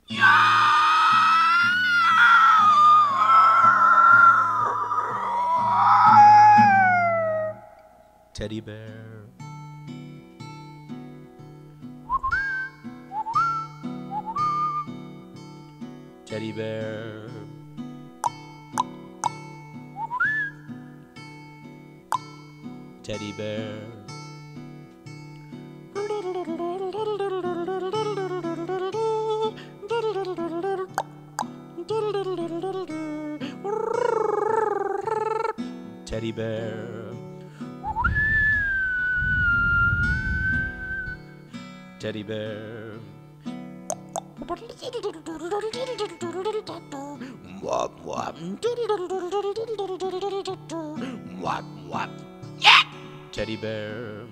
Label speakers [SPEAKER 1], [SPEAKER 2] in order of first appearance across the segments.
[SPEAKER 1] Teddy bear. Teddy bear. Teddy bear. Teddy bear. Teddy bear. Wop wop. Wop wop. Yeah. Teddy bear.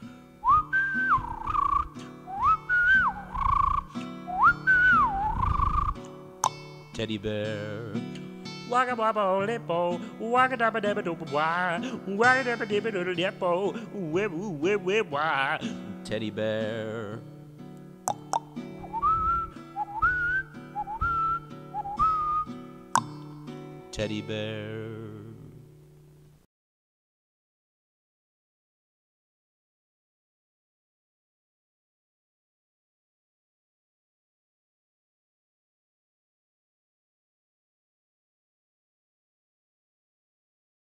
[SPEAKER 1] Teddy bear.
[SPEAKER 2] Waka wabba lipo, waka dabba dabba dooba wah, waka dabba dabba doodle depo, wee wah.
[SPEAKER 1] Teddy bear. Teddy bear.